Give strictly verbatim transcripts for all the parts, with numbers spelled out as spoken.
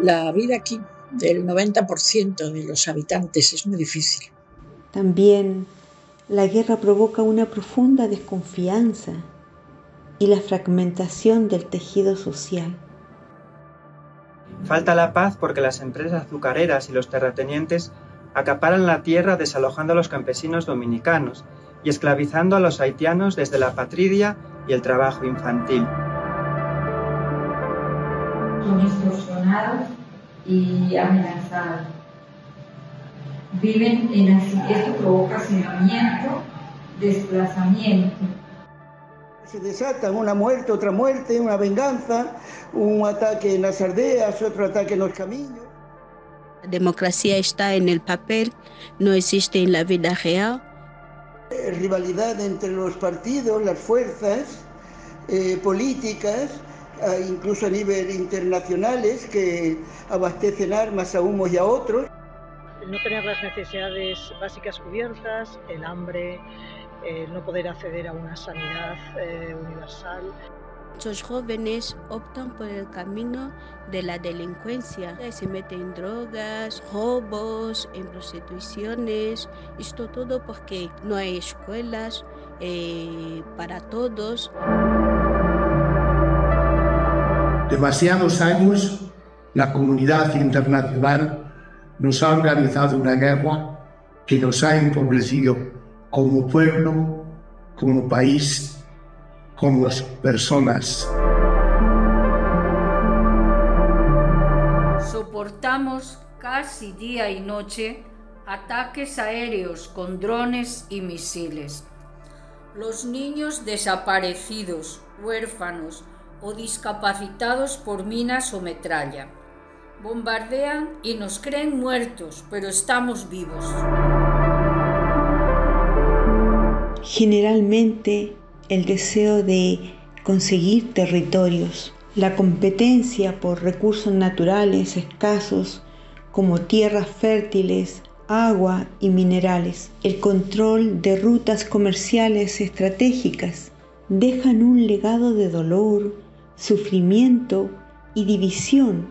La vida aquí del noventa por ciento de los habitantes es muy difícil. También la guerra provoca una profunda desconfianza y la fragmentación del tejido social. Falta la paz porque las empresas azucareras y los terratenientes acaparan la tierra desalojando a los campesinos dominicanos y esclavizando a los haitianos desde la patridia y el trabajo infantil. Son extorsionados y amenazados. Viven en así, esto provoca hacinamiento, desplazamiento. Se desatan una muerte, otra muerte, una venganza, un ataque en las aldeas, otro ataque en los caminos. La democracia está en el papel, no existe en la vida real. Rivalidad entre los partidos, las fuerzas eh, políticas, eh, incluso a nivel internacionales, que abastecen armas a unos y a otros. No tener las necesidades básicas cubiertas, el hambre, el no poder acceder a una sanidad eh, universal. Muchos jóvenes optan por el camino de la delincuencia. Se meten en drogas, robos, en prostituciones. Esto todo porque no hay escuelas eh, para todos. Demasiados años la comunidad internacional nos ha organizado una guerra que nos ha empobrecido como pueblo, como país, como personas. Soportamos casi día y noche ataques aéreos con drones y misiles. Los niños desaparecidos, huérfanos o discapacitados por minas o metralla. Bombardean y nos creen muertos, pero estamos vivos. Generalmente, el deseo de conseguir territorios, la competencia por recursos naturales escasos como tierras fértiles, agua y minerales, el control de rutas comerciales estratégicas, dejan un legado de dolor, sufrimiento y división.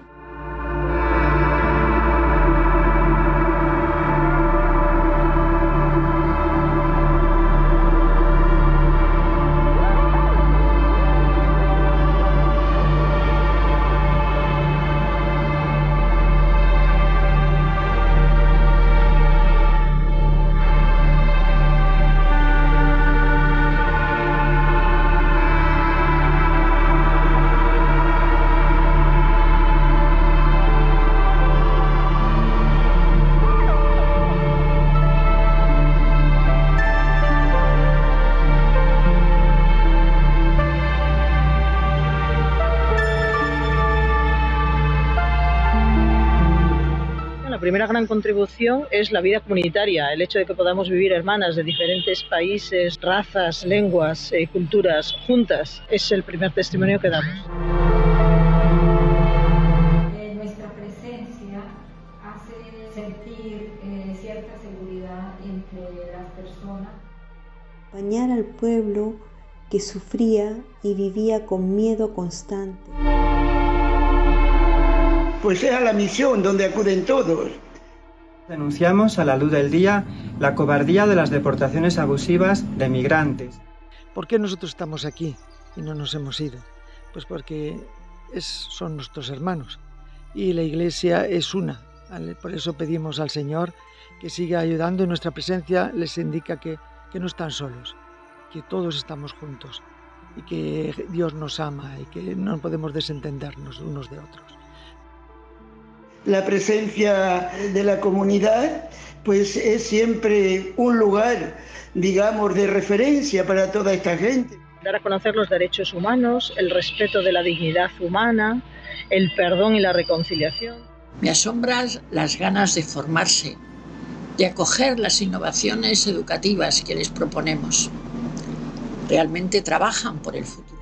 La primera gran contribución es la vida comunitaria, el hecho de que podamos vivir hermanas de diferentes países, razas, lenguas y culturas juntas. Es el primer testimonio que damos. Eh, nuestra presencia hace sentir eh, cierta seguridad entre las personas. Acompañar al pueblo que sufría y vivía con miedo constante. Pues es a la misión donde acuden todos. Denunciamos a la luz del día la cobardía de las deportaciones abusivas de migrantes. ¿Por qué nosotros estamos aquí y no nos hemos ido? Pues porque es, son nuestros hermanos y la Iglesia es una. Por eso pedimos al Señor que siga ayudando y nuestra presencia les indica que, que no están solos, que todos estamos juntos y que Dios nos ama y que no podemos desentendernos unos de otros. La presencia de la comunidad pues es siempre un lugar, digamos, de referencia para toda esta gente. Dar a conocer los derechos humanos, el respeto de la dignidad humana, el perdón y la reconciliación. Me asombran las ganas de formarse, de acoger las innovaciones educativas que les proponemos. Realmente trabajan por el futuro.